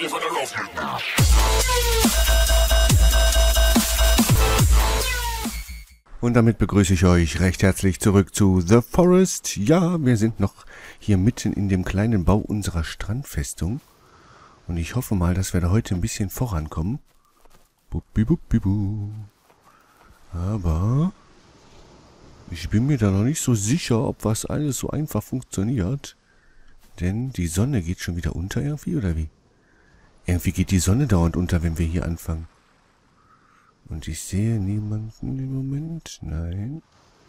Und damit begrüße ich euch recht herzlich zurück zu The Forest. Ja, wir sind noch hier mitten in dem kleinen Bau unserer Strandfestung. Und ich hoffe mal, dass wir da heute ein bisschen vorankommen. Buppi-buppi-bu. Aber ich bin mir da noch nicht so sicher, ob was alles so einfach funktioniert. Denn die Sonne geht schon wieder unter irgendwie, oder wie? Irgendwie geht die Sonne dauernd unter, wenn wir hier anfangen. Und ich sehe niemanden im Moment. Nein.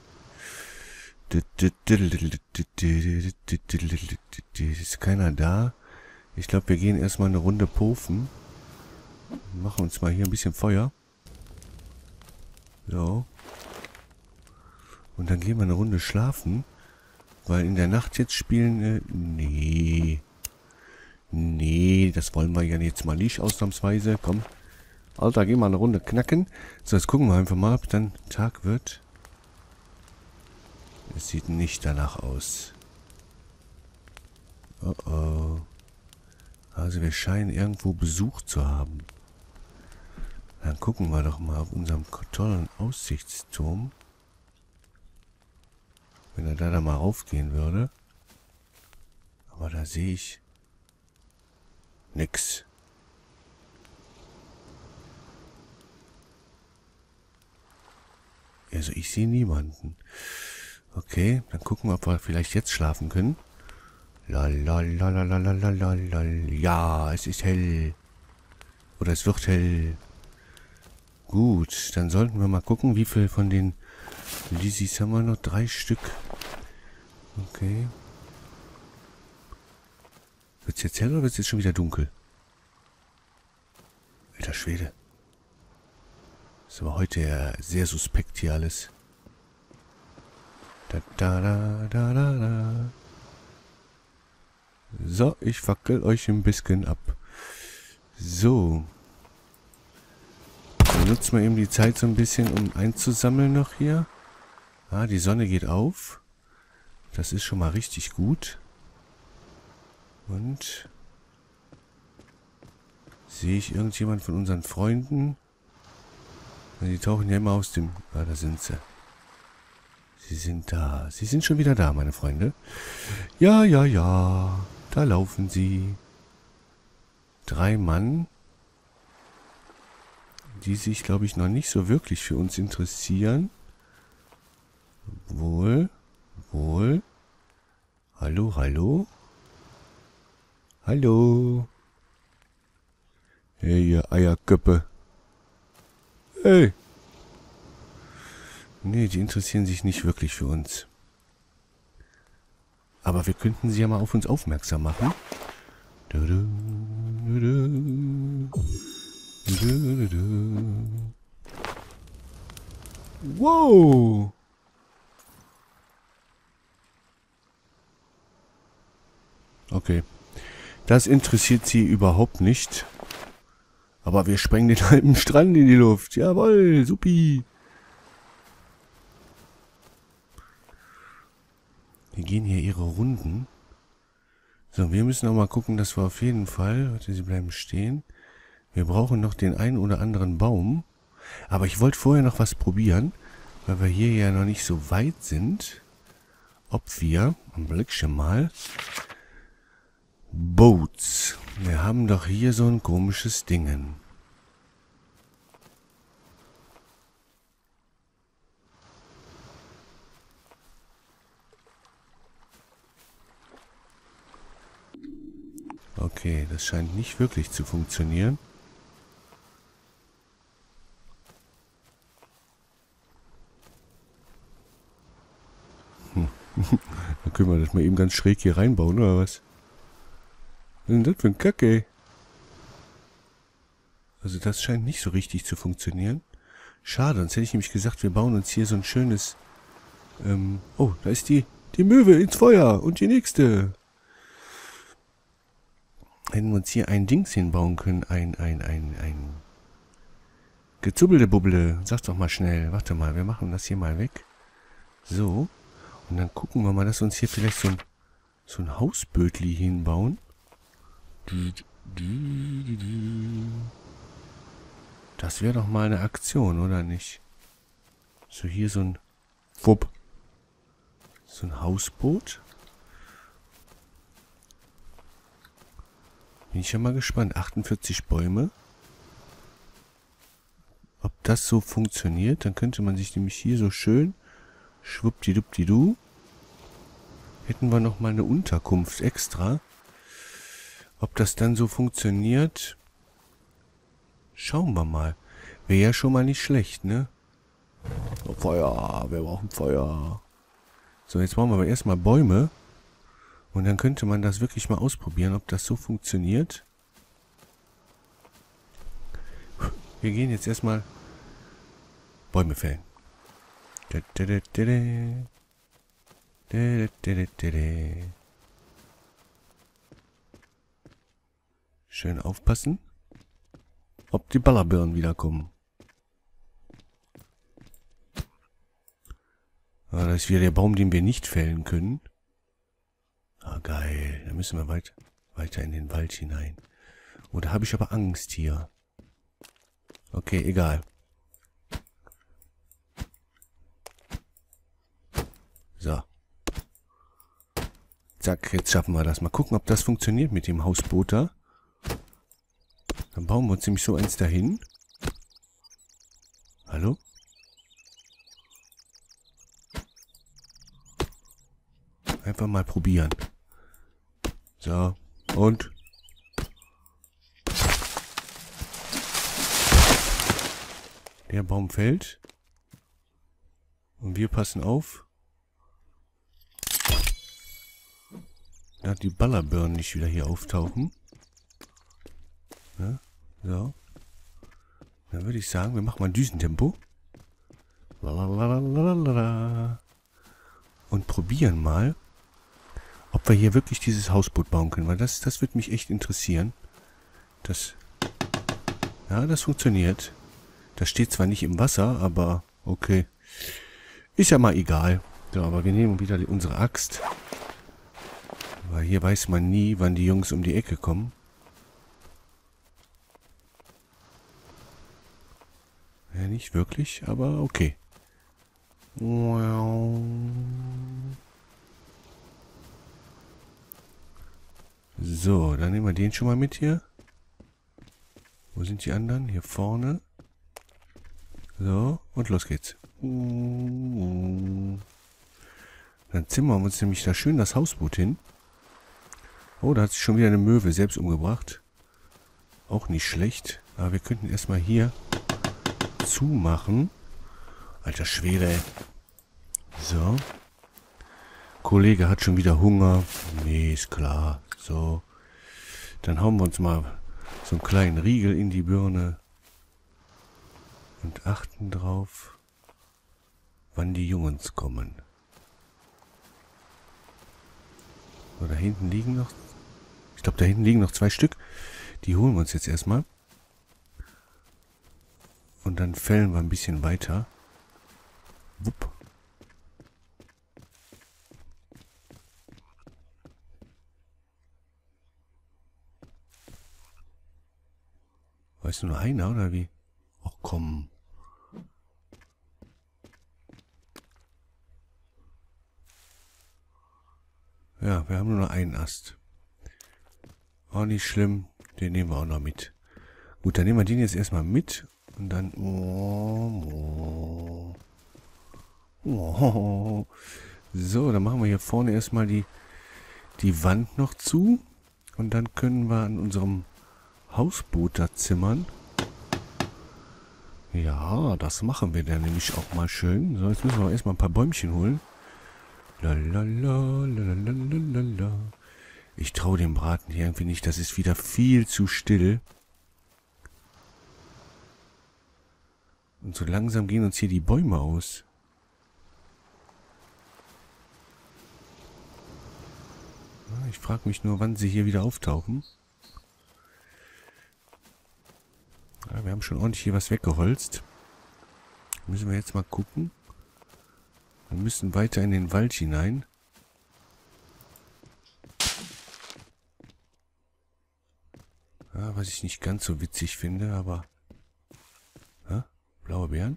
Ist keiner da? Ich glaube, wir gehen erstmal eine Runde pofen. Machen uns mal hier ein bisschen Feuer. So. Und dann gehen wir eine Runde schlafen. Weil in der Nacht jetzt spielen... Nee, das wollen wir ja jetzt mal nicht ausnahmsweise. Komm. Alter, geh mal eine Runde knacken. So, jetzt gucken wir einfach mal, ob dann Tag wird. Es sieht nicht danach aus. Oh oh. Also wir scheinen irgendwo Besuch zu haben. Dann gucken wir doch mal auf unserem tollen Aussichtsturm. Wenn er da mal raufgehen würde. Aber da sehe ich nix. Also ich sehe niemanden. Okay, dann gucken wir, ob wir vielleicht jetzt schlafen können. Lalalalalalalalalal. Ja, es ist hell. Oder es wird hell. Gut, dann sollten wir mal gucken, wie viel von den Lisis haben wir noch? 3 Stück. Okay. Wird es jetzt hell oder wird es jetzt schon wieder dunkel? Alter Schwede. Ist aber heute ja sehr suspekt hier alles. Da. So, ich fackel euch ein bisschen ab. So. Dann nutzen wir eben die Zeit so ein bisschen, um einzusammeln noch hier. Ah, die Sonne geht auf. Das ist schon mal richtig gut. Und sehe ich irgendjemand von unseren Freunden? Die tauchen ja immer aus dem... Ah, da sind sie. Sie sind da. Sie sind schon wieder da, meine Freunde. Ja. Da laufen sie. 3 Mann, die sich, glaube ich, noch nicht so wirklich für uns interessieren. Wohl. Hallo. Hey, ihr Eierköppe. Hey. Nee, die interessieren sich nicht wirklich für uns. Aber wir könnten sie ja mal auf uns aufmerksam machen. Wow. Okay. Das interessiert sie überhaupt nicht. Aber wir sprengen den halben Strand in die Luft. Jawohl, supi. Die gehen hier ihre Runden. So, wir müssen auch mal gucken, dass wir auf jeden Fall... Warte, sie bleiben stehen. Wir brauchen noch den einen oder anderen Baum. Aber ich wollte vorher noch was probieren, weil wir hier ja noch nicht so weit sind. Ob wir... Ein Blickchen mal... Boats. Wir haben doch hier so ein komisches Dingen. Okay, das scheint nicht wirklich zu funktionieren. Dann können wir das mal eben ganz schräg hier reinbauen, oder was? Was ist denn das für ein Kacke? Also das scheint nicht so richtig zu funktionieren. Schade, sonst hätte ich nämlich gesagt, wir bauen uns hier so ein schönes... oh, da ist die Möwe ins Feuer und die nächste. Hätten wir uns hier ein Dings hinbauen können, ein gezubbelte Bubble. Sag doch mal schnell. Warte mal, wir machen das hier mal weg. So. Und dann gucken wir mal, dass wir uns hier vielleicht so ein Hausbötli hinbauen. Das wäre doch mal eine Aktion, oder nicht? So, hier so ein... Wupp. So ein Hausboot. Bin ich ja mal gespannt. 48 Bäume. Ob das so funktioniert, dann könnte man sich nämlich hier so schön schwuppdiwuppdidu. Hätten wir noch mal eine Unterkunft extra. Ob das dann so funktioniert, schauen wir mal. Wäre ja schon mal nicht schlecht, ne? Oh, Feuer, wir brauchen Feuer. So, jetzt brauchen wir aber erstmal Bäume. Und dann könnte man das wirklich mal ausprobieren, ob das so funktioniert. Wir gehen jetzt erstmal Bäume fällen. Schön aufpassen, ob die Ballerbirnen wiederkommen. Ah, das ist wieder der Baum, den wir nicht fällen können. Ah, geil. Da müssen wir weiter in den Wald hinein. Oh, da habe ich aber Angst hier. Okay, egal. So. Zack, jetzt schaffen wir das. Mal gucken, ob das funktioniert mit dem Hausboot da. Dann bauen wir uns nämlich so eins dahin. Hallo? Einfach mal probieren. So, und? Der Baum fällt. Und wir passen auf, dass die Ballerbirnen nicht wieder hier auftauchen. Ja, so. Dann würde ich sagen, wir machen mal ein Düsentempo. Und probieren mal, ob wir hier wirklich dieses Hausboot bauen können. Weil das würde mich echt interessieren. Ja, das funktioniert. Das steht zwar nicht im Wasser, aber okay. Ist ja mal egal. So, aber wir nehmen wieder unsere Axt. Weil hier weiß man nie, wann die Jungs um die Ecke kommen. Ja, nicht wirklich, aber okay. So, dann nehmen wir den schon mal mit hier. Wo sind die anderen? Hier vorne. So, und los geht's. Dann zimmern wir uns nämlich da schön das Hausboot hin. Oh, da hat sich schon wieder eine Möwe selbst umgebracht. Auch nicht schlecht. Aber wir könnten erstmal hier zumachen. Alter Schwede. So. Kollege hat schon wieder Hunger. Nee, ist klar. So. Dann hauen wir uns mal so einen kleinen Riegel in die Birne. Und achten drauf, wann die Jungs kommen. So, da hinten liegen noch... Ich glaube, da hinten liegen noch 2 Stück. Die holen wir uns jetzt erstmal. Und dann fällen wir ein bisschen weiter. Wupp. Weißt du, nur einer oder wie? Ach komm. Ja, wir haben nur noch einen Ast. Auch nicht schlimm. Den nehmen wir auch noch mit. Gut, dann nehmen wir den jetzt erstmal mit. Und dann... So, dann machen wir hier vorne erstmal die Wand noch zu. Und dann können wir an unserem Hausboot da zimmern. Ja, das machen wir dann nämlich auch mal schön. So, jetzt müssen wir erstmal ein paar Bäumchen holen. Lalalala. Ich traue dem Braten hier irgendwie nicht. Das ist wieder viel zu still. Und so langsam gehen uns hier die Bäume aus. Ich frage mich nur, wann sie hier wieder auftauchen. Ja, wir haben schon ordentlich hier was weggeholzt. Müssen wir jetzt mal gucken. Wir müssen weiter in den Wald hinein. Ja, was ich nicht ganz so witzig finde, aber... Ja, blaue Beeren.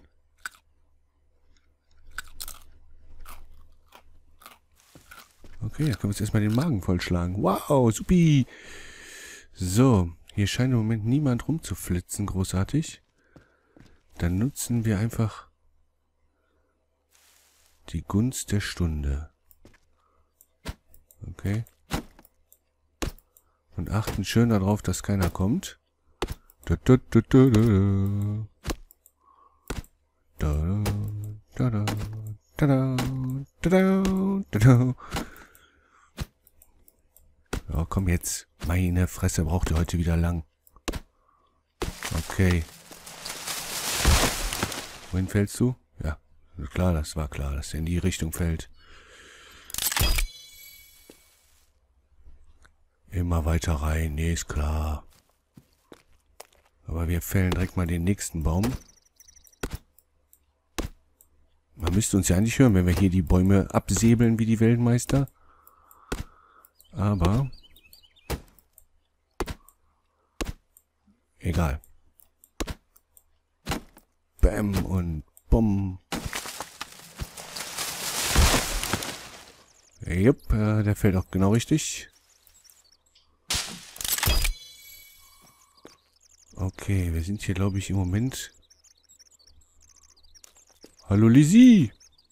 Okay, dann können wir jetzt erstmal den Magen vollschlagen. Wow, supi! So, hier scheint im Moment niemand rumzuflitzen, großartig. Dann nutzen wir einfach die Gunst der Stunde. Okay. Und achten schön darauf, dass keiner kommt. Da, da, da, da, da. Da, da, da, da, da, da, da, da. Oh, komm jetzt. Meine Fresse braucht ihr heute wieder lang. Okay. Wohin fällst du? Ja, klar, das war klar, dass er in die Richtung fällt. Immer weiter rein, nee, ist klar. Aber wir fällen direkt mal den nächsten Baum. Man müsste uns ja eigentlich hören, wenn wir hier die Bäume absäbeln wie die Weltmeister. Aber... egal. Bam und Bumm. Jupp, der fällt auch genau richtig. Okay, wir sind hier, glaube ich, im Moment... Hallo Lizzie!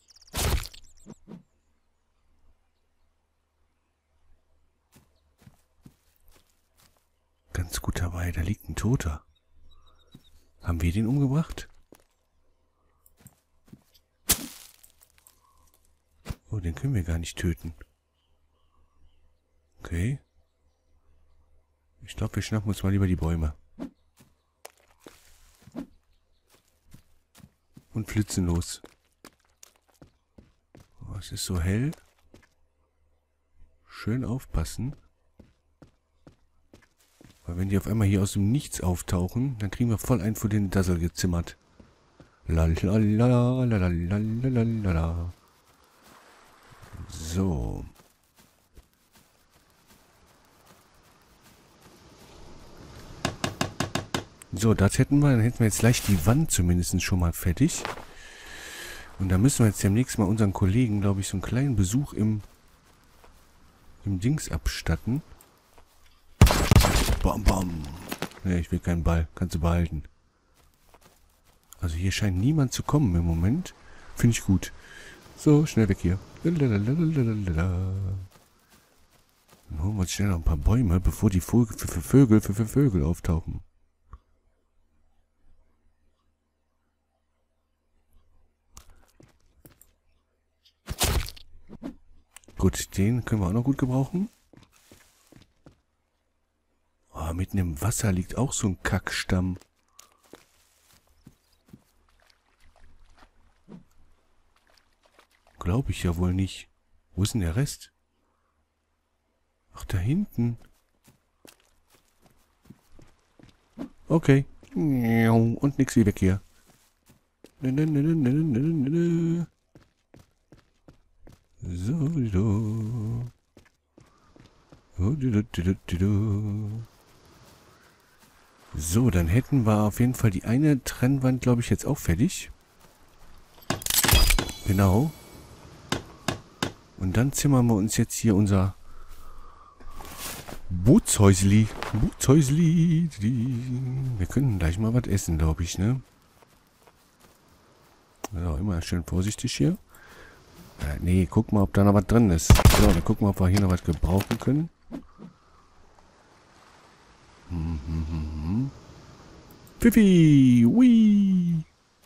Ganz gut dabei, da liegt ein Toter. Haben wir den umgebracht? Oh, den können wir gar nicht töten. Okay. Ich glaube, wir schnappen uns mal lieber die Bäume. Und flitzen los. Oh, es ist so hell. Schön aufpassen. Weil wenn die auf einmal hier aus dem Nichts auftauchen, dann kriegen wir voll einen vor den Dassel gezimmert. Lalalala. So. So, das hätten wir. Dann hätten wir jetzt gleich die Wand zumindest schon mal fertig. Und da müssen wir jetzt demnächst mal unseren Kollegen, glaube ich, so einen kleinen Besuch im Dings abstatten. Bam, bam. Ne, ich will keinen Ball. Kannst du behalten. Also hier scheint niemand zu kommen im Moment. Finde ich gut. So, schnell weg hier. Dann holen wir uns schnell noch ein paar Bäume, bevor die Vögel auftauchen. Gut, den können wir auch noch gut gebrauchen. Oh, mitten im Wasser liegt auch so ein Kackstamm. Glaube ich ja wohl nicht. Wo ist denn der Rest? Ach, da hinten. Okay. Und nix wie weg hier. So. So, dann hätten wir auf jeden Fall die eine Trennwand, glaube ich, jetzt auch fertig. Genau. Und dann zimmern wir uns jetzt hier unser Bootshäusli. Wir können gleich mal was essen, glaube ich, ne? Also immer schön vorsichtig hier. Nee, guck mal, ob da noch was drin ist. So, dann gucken wir, ob wir hier noch was gebrauchen können. Pfiffi! Hui!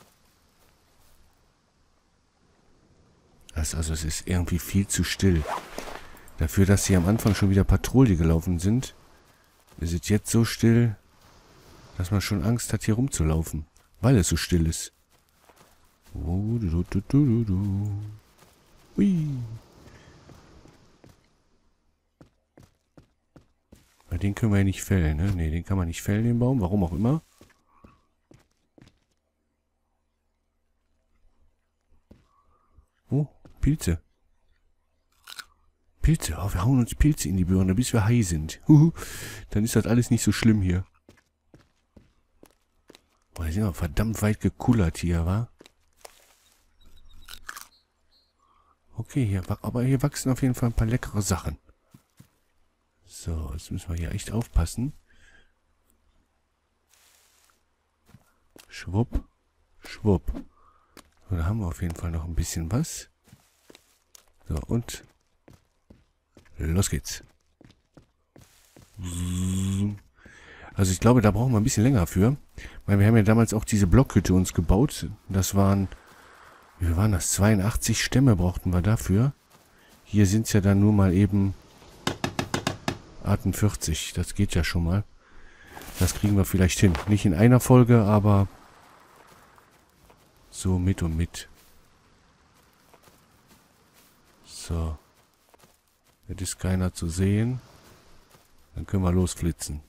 Also es ist irgendwie viel zu still. Dafür, dass sie am Anfang schon wieder Patrouille gelaufen sind, ist es jetzt so still, dass man schon Angst hat, hier rumzulaufen. Weil es so still ist. Hui. Bei den können wir ja nicht fällen, ne? Ne, den kann man nicht fällen, den Baum. Warum auch immer. Oh, Pilze. Pilze. Oh, wir hauen uns Pilze in die Birne, bis wir high sind. Dann ist das alles nicht so schlimm hier. Boah, die sind aber verdammt weit gekullert hier, wa? Okay, aber hier wachsen auf jeden Fall ein paar leckere Sachen. So, jetzt müssen wir hier echt aufpassen. Schwupp, schwupp. So, da haben wir auf jeden Fall noch ein bisschen was. So, und los geht's. Also ich glaube, da brauchen wir ein bisschen länger für. Weil wir haben ja damals auch diese Blockhütte uns gebaut. Das waren, wie viel waren das? 82 Stämme brauchten wir dafür. Hier sind es ja dann nur mal eben 48. Das geht ja schon mal. Das kriegen wir vielleicht hin. Nicht in einer Folge, aber so mit und mit. So. Jetzt ist keiner zu sehen. Dann können wir losflitzen.